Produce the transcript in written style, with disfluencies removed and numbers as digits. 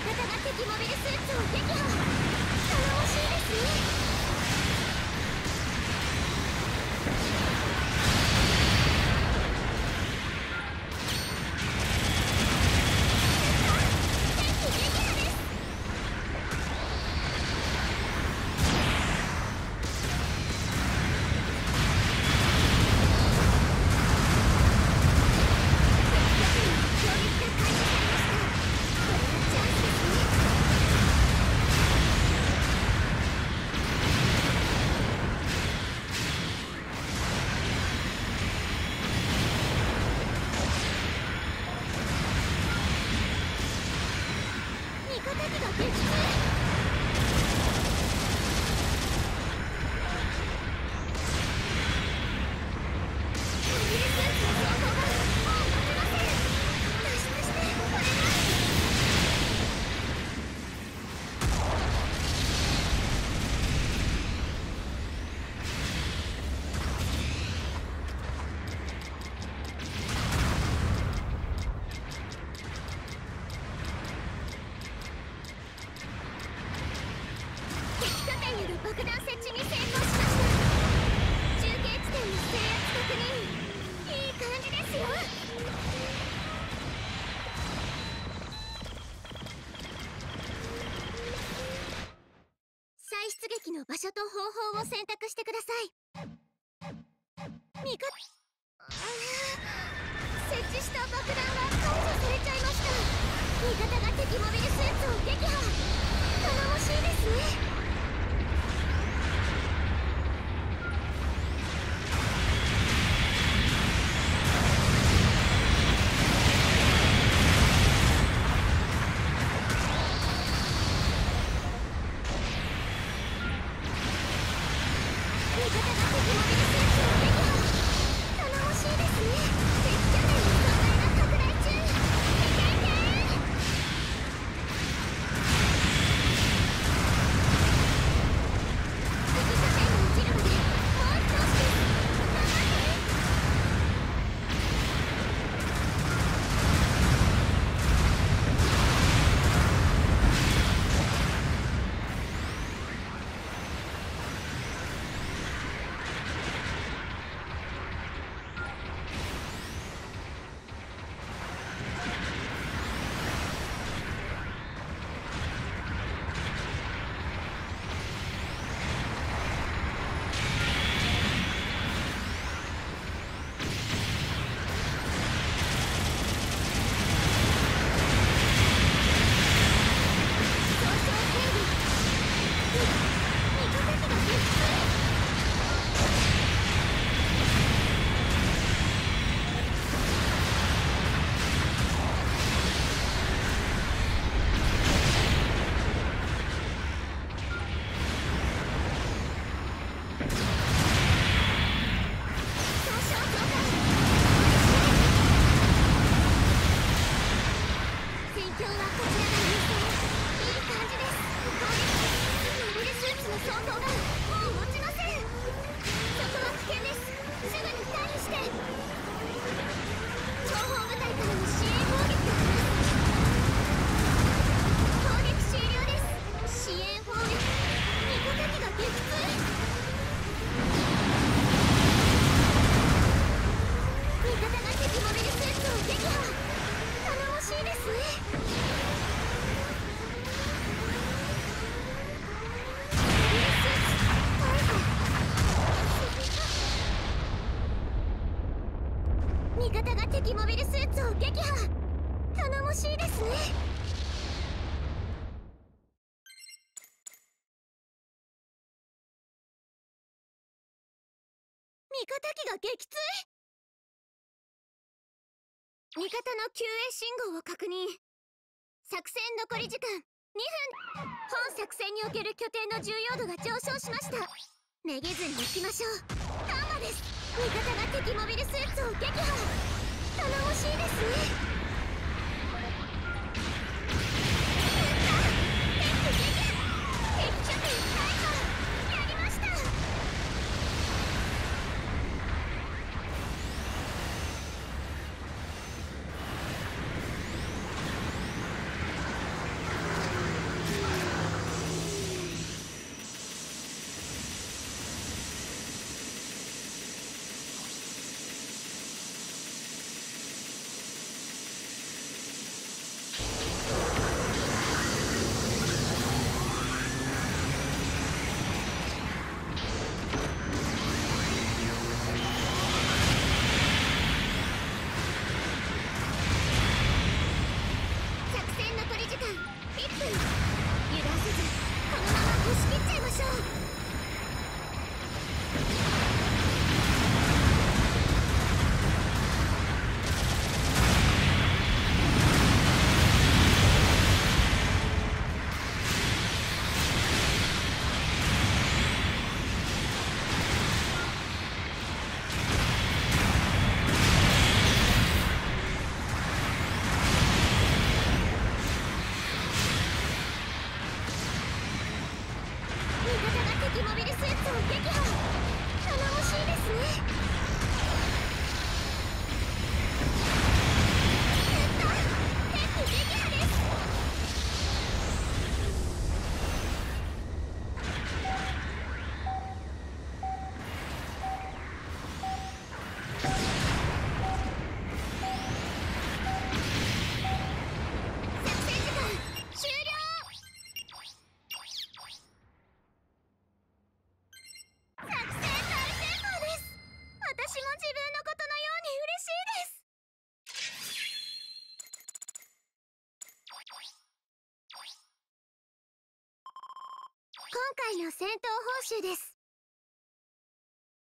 方が敵モビルスーツを撃破。頼もしいですね。爆弾設置に成功しました。中継地点の制圧確認。いい感じですよ。再出撃の場所と方法を選択してください。味方設置した爆弾が解除されちゃいました。味方が敵モビルスーツを撃破。頼もしいですね。味方が敵モビルスーツを撃破。頼もしいですね。味方機が撃墜。味方の救援信号を確認。作戦残り時間2分。本作戦における拠点の重要度が上昇しました。めげずに行きましょう。ターマです。味方が敵モビルスーツを撃破。頼もしいですね。 のことのように嬉しいです。今回の戦闘報酬です。